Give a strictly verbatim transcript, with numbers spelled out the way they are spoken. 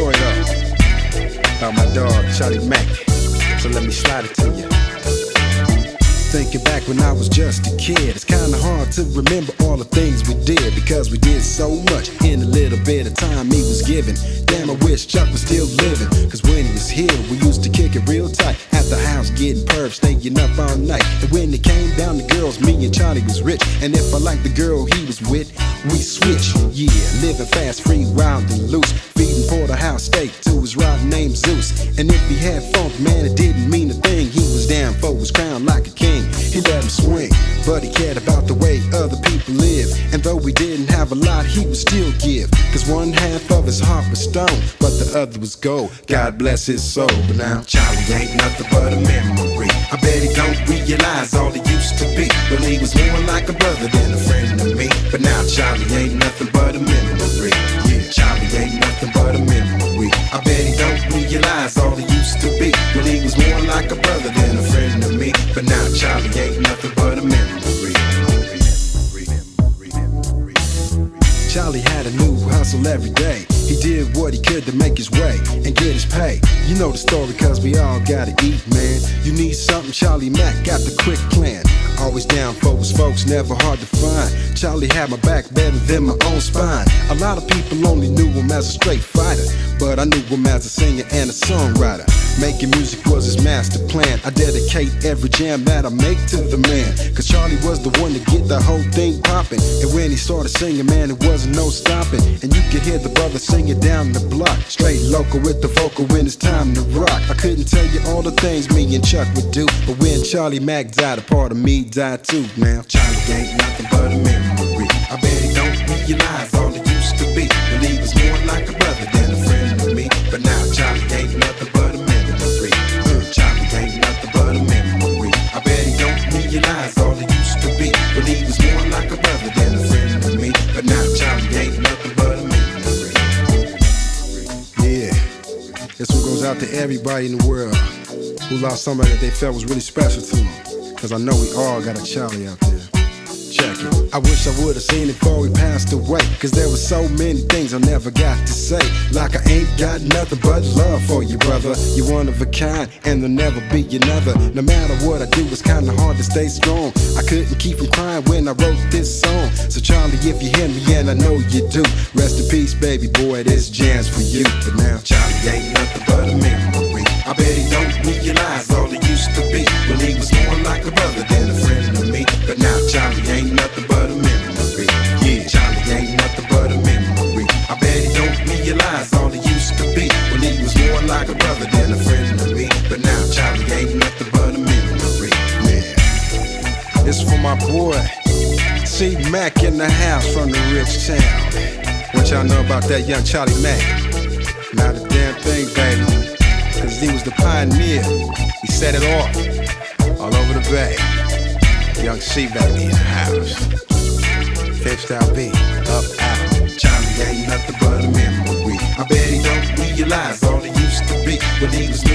story though about my dog Charlie Mack, so let me slide it to you. Thinking back when I was just a kid, it's kinda hard to remember all the things we did, because we did so much in a little bit of time he was given. Damn, I wish Chuck was still living, cause when he was here we used to kick it real tight at the house, getting pervs, staying up all night. And when it came down to girls, me and Charlie was rich, and if I liked the girl he was with, we switched. Yeah, living fast, free, wild and loose, feeding porterhouse steak to his rod named Zeus. And if he had funk, man, it didn't mean a thing. He was down for his crown like a king. He let him swing, but he cared about the way other people live. And though we didn't have a lot, he would still give, cause one half of his heart was stone, but the other was gold. God bless his soul. But now Charlie ain't nothing but a memory. I bet he don't realize all he used to be. Well, he was more like a brother than a friend to me. But now Charlie ain't nothing but a memory. Yeah, Charlie ain't nothing but a memory. I bet he don't realize all he used to be. Well, he was more like a brother than a friend to me. But now Charlie ain't nothing but a memory. Charlie had a new hustle every day. He did what he could to make his way and get his pay. You know the story, cause we all gotta eat, man. You need something, Charlie Mack got the quick plan. Always down for his folks, never hard to find. Charlie had my back better than my own spine. A lot of people only knew him as a straight fighter, but I knew him as a singer and a songwriter. Making music was his master plan. I dedicate every jam that I make to the man, cause Charlie was the one to get the whole thing popping. And when he started singing, man, it wasn't no stopping. And you could hear the brother singing down the block, straight local with the vocal when it's time to rock. I couldn't tell you all the things me and Chuck would do, but when Charlie Mack died, a part of me died too. Now Charlie ain't nothing but a memory. I bet he don't realize all he used to be. Well, he was more like a brother than a friend to me. But now Charlie ain't nothing but a memory. uh, Charlie ain't nothing but a memory. I bet he don't realize all he used to be. Well, he was more like a brother than a friend to me. But now Charlie ain't nothing but a memory. Yeah, this one goes out to everybody in the world who lost somebody that they felt was really special to them, cause I know we all got a Charlie out there. Check it. I wish I would've seen it before he passed away, cause there were so many things I never got to say. Like I ain't got nothing but love for you, brother. You're one of a kind, and there'll never be another. No matter what I do, it's kinda hard to stay strong. I couldn't keep from crying when I wrote this song. So Charlie, if you hear me, and I know you do, rest in peace, baby boy, this jam's for you. But now Charlie ain't nothing but a memory. I bet he don't realize all he used to be. Well, he was more like a brother than a friend to me. But now Charlie ain't nothing but a memory. Yeah, Charlie ain't nothing but a memory. I bet he don't realize all he used to be. Well, he was more like a brother than a friend to me. But now Charlie ain't nothing but a memory. Yeah, this for my boy C Mack in the house from the rich town. What y'all know about that young Charlie Mack? Not a damn thing, baby, cause he was the pioneer. He set it off all over the bay. Young C-Mack in the house. Fifth Style B, up, out. Charlie ain't nothing but a memory. I bet he don't realize all he used to be. Well, he was